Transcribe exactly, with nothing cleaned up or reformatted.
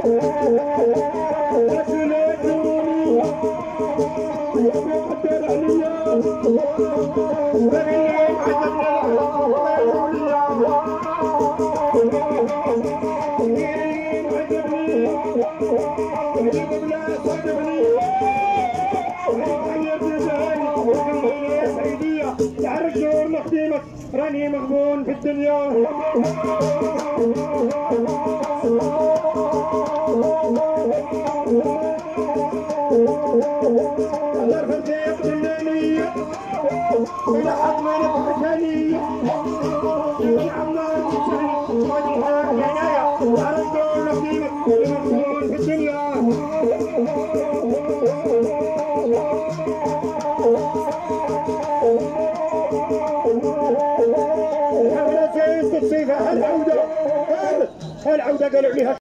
راني مغبون في الدنيا. الله الفرزيق جنانية إلى حد ما نبقى ثانية من عمار الشهيد وجهها عناية أرجو نصيبك مغبون في الدنيا. هالعودة هالعودة قالوا عليها